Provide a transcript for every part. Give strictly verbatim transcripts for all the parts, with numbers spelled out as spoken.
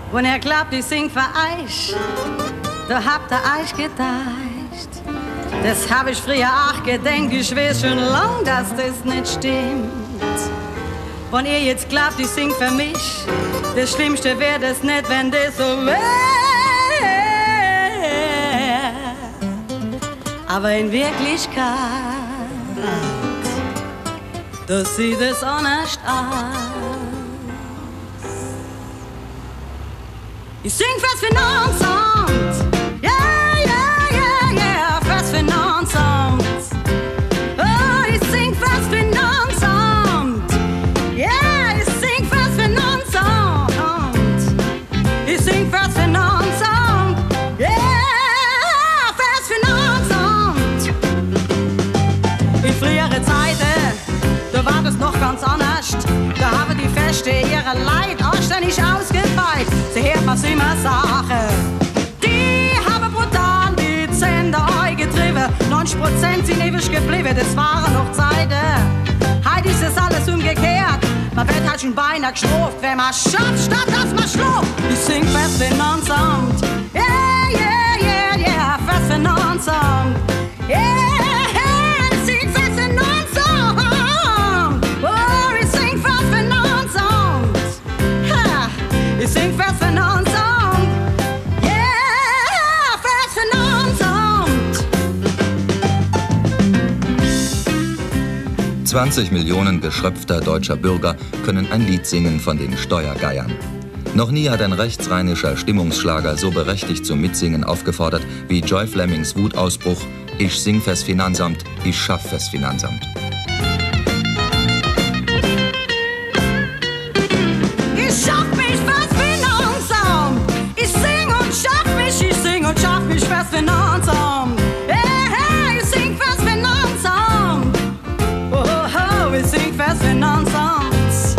wenn ihr glaubt, ich sing für euch, da habt ihr euch getäuscht. Das hab ich früher auch gedenkt, ich weiß schon lang, dass das nicht stimmt. Wenn ihr jetzt glaubt, ich sing für mich, das Schlimmste wäre das nicht, wenn das so wär. Aber in Wirklichkeit, das sieht es anders aus. Ich sing fürs Finanzamt, yeah, yeah, yeah, yeah, fürs Finanzamt. Oh, ich sing fürs Finanzamt, yeah, ich sing fürs Finanzamt. Ich sing fürs Finanzamt, yeah, fürs Finanzamt. In frühere Zeiten, da war das noch ganz anders. Da haben die Feste ihre Leid anständig ausgefeilt. Sie hört man immer Sachen. Die haben brutal die Zähne eingetrieben. neunzig Prozent sind ewig geblieben, das waren noch Zeiten. Heute ist das alles umgekehrt. Man wird halt schon beinahe gestraft, wenn man schafft, statt dass man schläft. Ich sing fürs Finanzamt. Yeah, yeah, yeah, yeah, fürs Finanzamt. Yeah. Ich sing fürs Finanzamt, yeah, fürs Finanzamt. zwanzig Millionen geschröpfter deutscher Bürger können ein Lied singen von den Steuergeiern. Noch nie hat ein rechtsrheinischer Stimmungsschlager so berechtigt zum Mitsingen aufgefordert wie Joy Flemings Wutausbruch: Ich sing fürs Finanzamt, ich schaff fürs Finanzamt. Fürs Finanzamt, hey, hey, ich sing fürs Finanzamt. Oh, oh, ich sing fürs Finanzamt.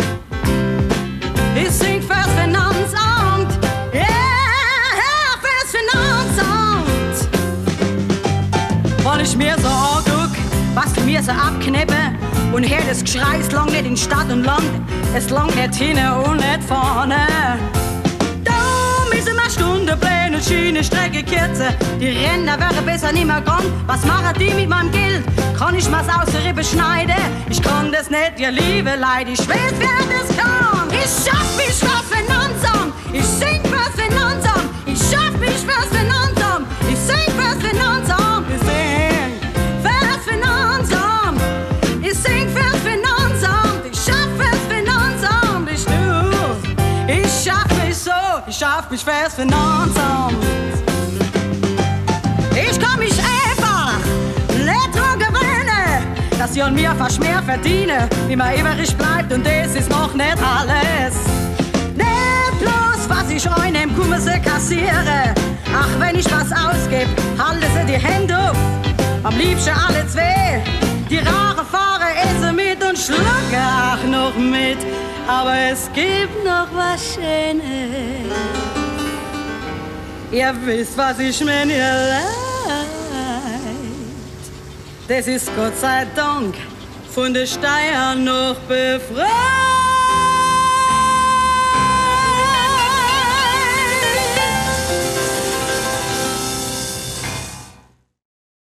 Ich sing fürs Finanzamt, yeah, fürs Finanzamt. Weil ich mir so anguck, was die mir so abknippen, und her das Geschrei ist lang nicht in Stadt und Land, es langt nicht hinten und nicht vorne. Stunde Pläne, Schiene, Strecke, Kürze. Die Ränder wären besser nicht mehr gone. Was machen die mit meinem Geld? Kann ich was aus der Rippe schneiden? Ich kann das nicht, ihr liebe Leid. Ich weiß, wer das kann. Ich schaff mich fürs Finanzamt. Ich sing fürs Finanzamt. Ich schaff mich fürs Finanzamt. Ich sing fürs Finanzamt. Ich sing fürs Finanzamt. Ich sing fürs Finanzamt. Ich schaff fürs Finanzamt. Ich tu. Ich schaff mich so. Ich schaff mich fürs Finanzamt. Ich kann mich einfach nicht dran gewöhnen, dass ich an mir fast mehr verdiene, wie mir übrig bleibt, und das ist noch nicht alles. Nicht bloß, was ich einem Kummese kassiere. Ach, wenn ich was ausgeb, halte sie die Hände auf. Am liebsten alle zwei. Die rare Fahrer essen mit und schlucken auch noch mit. Aber es gibt noch was Schönes. Ihr wisst, was ich meine, ihr Leid. Das ist Gott sei Dank von der Steuern noch befreit.